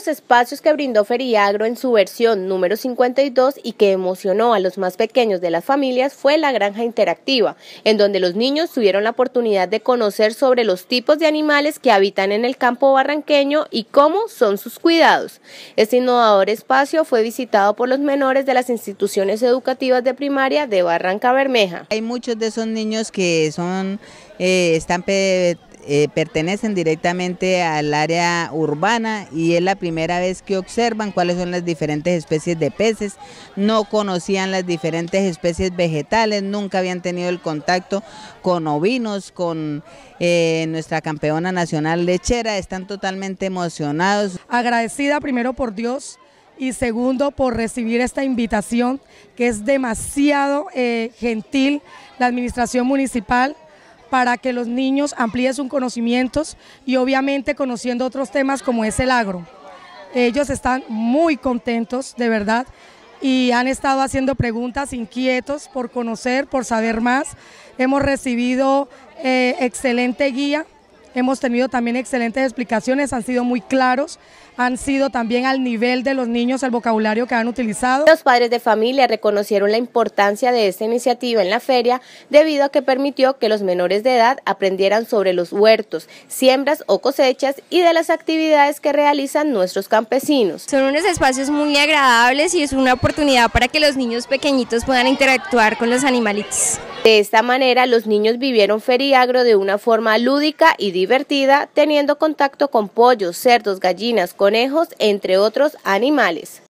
los espacios que brindó Feriagro en su versión número 52 y que emocionó a los más pequeños de las familias fue la granja interactiva, en donde los niños tuvieron la oportunidad de conocer sobre los tipos de animales que habitan en el campo barranqueño y cómo son sus cuidados. Este innovador espacio fue visitado por los menores de las instituciones educativas de primaria de Barranca Bermeja. Hay muchos de esos niños que pertenecen directamente al área urbana y es la primera vez que observan cuáles son las diferentes especies de peces, no conocían las diferentes especies vegetales, nunca habían tenido el contacto con ovinos, con nuestra campeona nacional lechera, están totalmente emocionados. Agradecida primero por Dios y segundo por recibir esta invitación que es demasiado gentil la administración municipal para que los niños amplíen sus conocimientos y obviamente conociendo otros temas como es el agro. Ellos están muy contentos, de verdad, y han estado haciendo preguntas, inquietos por conocer, por saber más. Hemos recibido excelente guía, hemos tenido también excelentes explicaciones, han sido muy claros, han sido también al nivel de los niños el vocabulario que han utilizado. Los padres de familia reconocieron la importancia de esta iniciativa en la feria debido a que permitió que los menores de edad aprendieran sobre los huertos, siembras o cosechas y de las actividades que realizan nuestros campesinos. Son unos espacios muy agradables y es una oportunidad para que los niños pequeñitos puedan interactuar con los animalitos. De esta manera, los niños vivieron Feriagro de una forma lúdica y divertida, teniendo contacto con pollos, cerdos, gallinas, conejos, entre otros animales.